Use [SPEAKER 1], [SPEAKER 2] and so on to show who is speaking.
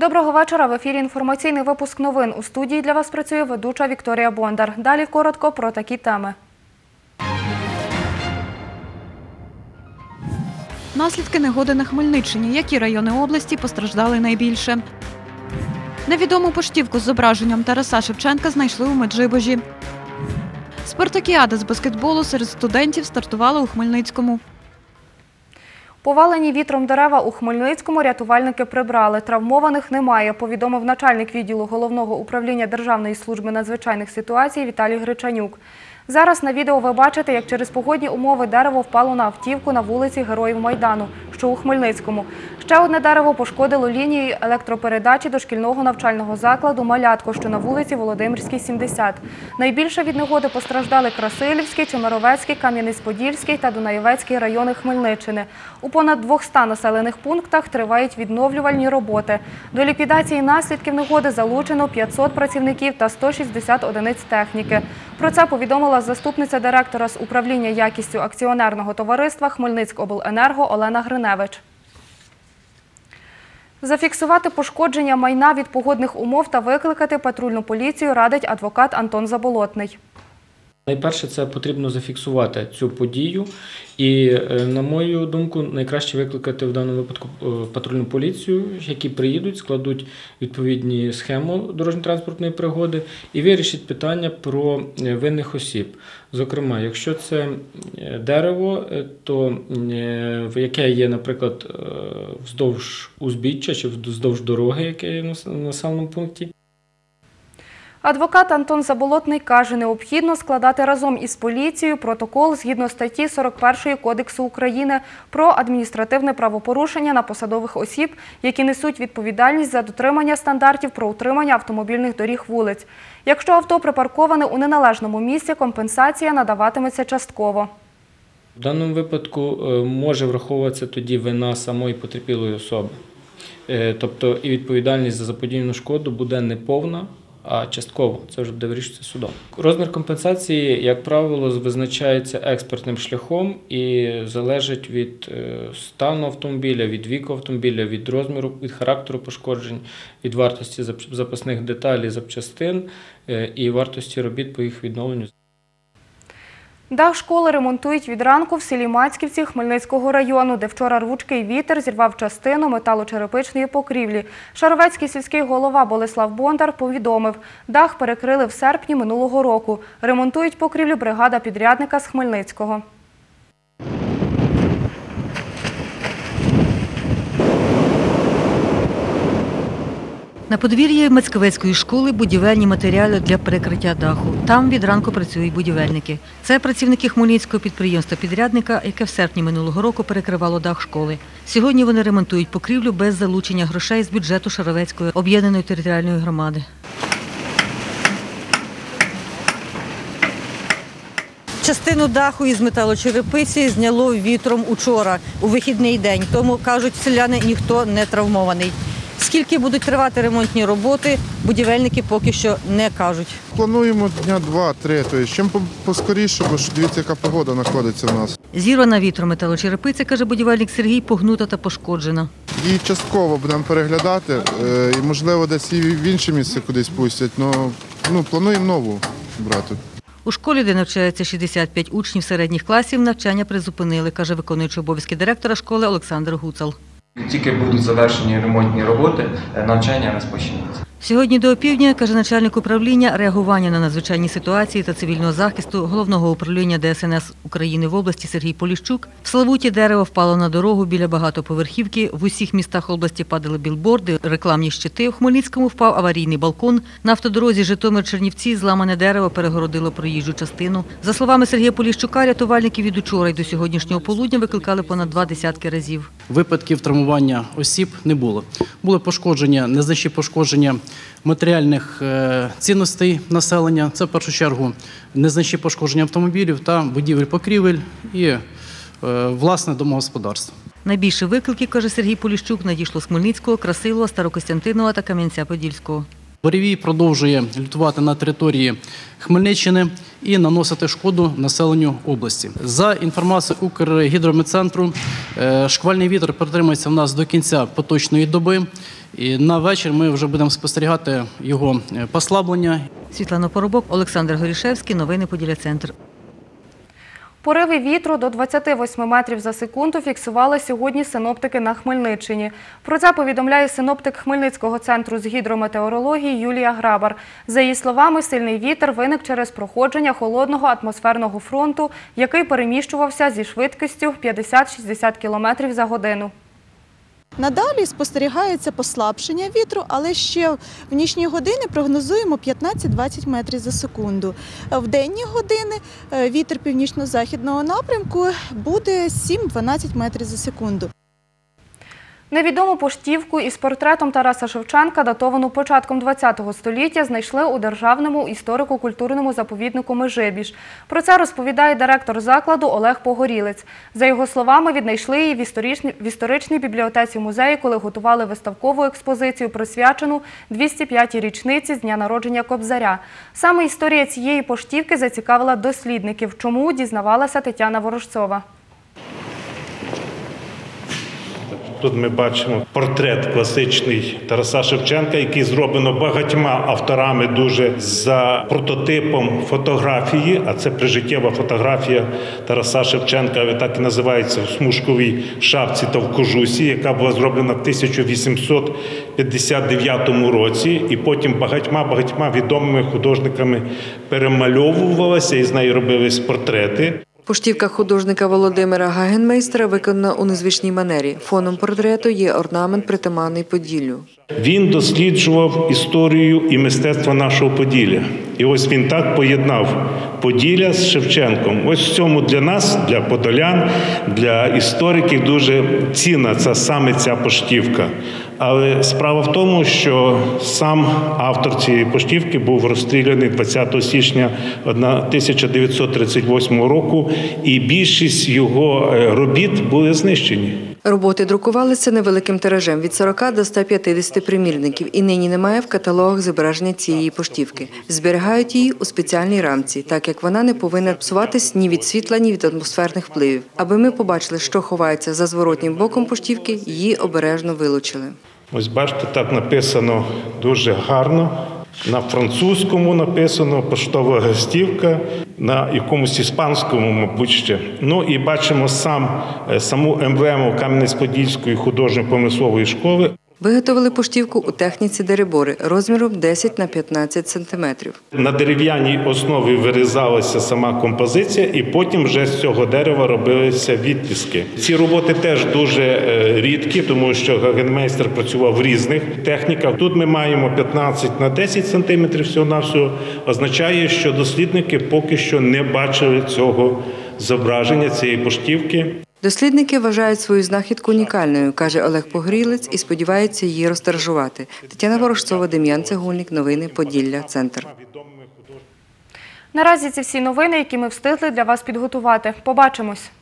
[SPEAKER 1] Доброго вечора. В ефірі інформаційний випуск новин. У студії для вас працює ведуча Вікторія Бондар. Далі коротко про такі теми.
[SPEAKER 2] Наслідки негоди на Хмельниччині. Які райони області постраждали найбільше? Невідому поштівку з зображенням Тараса Шевченка знайшли у Меджибожі. Спартакіада з баскетболу серед студентів стартувала у Хмельницькому.
[SPEAKER 1] Повалені вітром дерева у Хмельницькому рятувальники прибрали. Травмованих немає, повідомив начальник відділу Головного управління Державної служби надзвичайних ситуацій Віталій Гречанюк. Зараз на відео ви бачите, як через погодні умови дерево впало на автівку на вулиці Героїв Майдану, що у Хмельницькому. Ще одне дерево пошкодило лінію електропередачі дошкільного навчального закладу «Малятко», що на вулиці Володимирській, 70. Найбільше від негоди постраждали Красилівський, Чемеровецький, Кам'янець-Подільський та Дунаєвецький райони Хмельниччини. У понад 200 населених пунктах тривають відновлювальні роботи. До ліквідації наслідків негоди залучено 500 працівників та 160 одиниць техніки. Про це повідомила заступниця директора з управління якістю акціонерного товариства «Хмельницькобленерго» Олена Гриневич. Зафіксувати пошкодження майна від погодних умов та викликати патрульну поліцію радить адвокат Антон Заболотний.
[SPEAKER 3] Найперше, це потрібно зафіксувати цю подію і, на мою думку, найкраще викликати в даному випадку патрульну поліцію, які приїдуть, складуть відповідні схему дорожньо-транспортної пригоди і вирішать питання про винних осіб. Зокрема, якщо це дерево, то яке є, наприклад, вздовж узбіччя чи вздовж дороги, яке є в населеному пункті.
[SPEAKER 1] Адвокат Антон Заболотний каже, необхідно складати разом із поліцією протокол згідно статті 41 Кодексу України про адміністративне правопорушення на посадових осіб, які несуть відповідальність за дотримання стандартів про утримання автомобільних доріг вулиць. Якщо авто припарковане у неналежному місці, компенсація надаватиметься частково.
[SPEAKER 3] В даному випадку може враховуватися тоді вина самої потерпілої особи. Тобто і відповідальність за заподіяну шкоду буде не повна, а частково. Це вже буде вирішуватися судом. Розмір компенсації, як правило, визначається експертним шляхом і залежить від стану автомобіля, від віку автомобіля, від розміру, від характеру пошкоджень, від вартості запасних деталей, запчастин і вартості робіт по їх відновленню.
[SPEAKER 1] Дах школи ремонтують від ранку в селі Мацьківці Хмельницького району, де вчора рвучкий вітер зірвав частину металочерепичної покрівлі. Шаровецький сільський голова Болеслав Бондар повідомив, дах перекрили в серпні минулого року. Ремонтують покрівлю бригада підрядника з Хмельницького.
[SPEAKER 4] На подвір'ї Мацьковецької школи будівельні матеріали для перекриття даху. Там від ранку працюють будівельники. Це працівники Хмельницького підприємства-підрядника, яке в серпні минулого року перекривало дах школи. Сьогодні вони ремонтують покрівлю без залучення грошей з бюджету Шаровецької об'єднаної територіальної громади.
[SPEAKER 5] Частину даху із металочерепиці зняло вітром учора, у вихідний день. Тому, кажуть селяни, ніхто не травмований. Скільки будуть тривати ремонтні роботи, будівельники поки що не кажуть.
[SPEAKER 6] Плануємо дня 2-3, тобто чим поскоріше, бо дивіться, яка погода знаходиться в нас.
[SPEAKER 4] Зірвана вітром металочерепиця, каже будівельник Сергій, погнута та пошкоджена.
[SPEAKER 6] Її частково будемо переглядати, і можливо десь і в інше місце кудись пустять, але плануємо нову брати.
[SPEAKER 4] У школі, де навчається 65 учнів середніх класів, навчання призупинили, каже виконуючий обов'язки директора школи Олександр Гуцал.
[SPEAKER 7] Тільки будуть завершені ремонтні роботи, навчання розпочнеться.
[SPEAKER 4] Сьогодні до опівдня, каже начальник управління реагування на надзвичайні ситуації та цивільного захисту Головного управління ДСНС України в області Сергій Поліщук, в Славуті дерево впало на дорогу біля багатоповерхівки, в усіх містах області падали білборди, рекламні щити, в Хмельницькому впав аварійний балкон, на автодорозі Житомир-Чернівці зламане дерево перегородило проїжджу частину. За словами Сергія Поліщука, рятувальники від учора й до сьогоднішнього полудня викликали понад 20 разів.
[SPEAKER 8] Випадків травмування осіб не було. Були пошкодження, незначні пошкодження матеріальних цінностей населення. Це в першу чергу незначні пошкодження автомобілів та будівель покрівель і власне домогосподарство.
[SPEAKER 4] Найбільше викликів, каже Сергій Поліщук, надійшло з Хмельницького, Красилова, Старокостянтинова та Кам'янця-Подільського.
[SPEAKER 8] Буревій продовжує лютувати на території Хмельниччини і наносити шкоду населенню області. За інформацією Укргідрометцентру, шквальний вітер протримається в нас до кінця поточної доби І на вечір ми вже будемо спостерігати його послаблення.
[SPEAKER 4] Світлана Поробок, Олександр Горішевський. Новини Поділля-Центр.
[SPEAKER 1] Пориви вітру до 28 метрів за секунду фіксували сьогодні синоптики на Хмельниччині. Про це повідомляє синоптик Хмельницького центру з гідрометеорології Юлія Грабар. За її словами, сильний вітер виник через проходження холодного атмосферного фронту, який переміщувався зі швидкістю 50-60 км за годину.
[SPEAKER 9] Надалі спостерігається послабшення вітру, але ще в нічні години прогнозуємо 15-20 метрів за секунду. В денні години вітер північно-західного напрямку буде 7-12 метрів за секунду.
[SPEAKER 1] Невідому поштівку із портретом Тараса Шевченка, датовану початком ХХ століття, знайшли у Державному історико-культурному заповіднику Межибіж. Про це розповідає директор закладу Олег Погорілець. За його словами, віднайшли її в історичній бібліотеці музею, коли готували виставкову експозицію, присвячену 205-й річниці з дня народження Кобзаря. Саме історія цієї поштівки зацікавила дослідників. Чому, дізнавалася Тетяна Ворожцова.
[SPEAKER 10] Тут ми бачимо портрет класичний Тараса Шевченка, який зроблено багатьма авторами дуже за прототипом фотографії, а це прижиттєва фотографія Тараса Шевченка, так і називається, в смужковій шапці та в кожусі, яка була зроблена в 1859 році, і потім багатьма відомими художниками перемальовувалася, і з неї робились портрети.
[SPEAKER 11] Поштівка художника Володимира Гагенмейстера виконана у незвичній манері. Фоном портрету є орнамент, притаманний Поділлю.
[SPEAKER 10] Він досліджував історію і мистецтво нашого Поділля. І ось він так поєднав Поділля з Шевченком. Ось в цьому для нас, для подолян, для істориків дуже цінна саме ця поштівка. Але справа в тому, що сам автор цієї поштівки був розстріляний 20 січня 1938 року, і більшість його робіт були знищені.
[SPEAKER 11] Роботи друкувалися невеликим тиражем – від 40 до 150 примірників, і нині немає в каталогах зображення цієї поштівки. Зберігають її у спеціальній рамці, так як вона не повинна псуватись ні від світла, ні від атмосферних впливів. Аби ми побачили, що ховається за зворотнім боком поштівки, її обережно вилучили.
[SPEAKER 10] Ось бачите, так написано дуже гарно. На французькому написано поштова листівка, на якомусь іспанському, мабуть, ще. Ну і бачимо саму емблему Кам'янець-Подільської художньо-промислової школи.
[SPEAKER 11] Виготовили поштівку у техніці дерибори розміром 10 на 15 сантиметрів.
[SPEAKER 10] На дерев'яній основі вирізалася сама композиція, і потім вже з цього дерева робилися відтиски. Ці роботи теж дуже рідкі, тому що Гагенмейстер працював в різних техніках. Тут ми маємо 15 на 10 сантиметрів всього-навсього. Означає, що дослідники поки що не бачили цього зображення, цієї поштівки.
[SPEAKER 11] Дослідники вважають свою знахідку унікальною, каже Олег Погорілець, і сподіваються її розтиражувати. Тетяна Ворожцова, Дем'ян Цегольник. Новини Поділля. Центр.
[SPEAKER 1] Наразі це всі новини, які ми встигли для вас підготувати. Побачимось!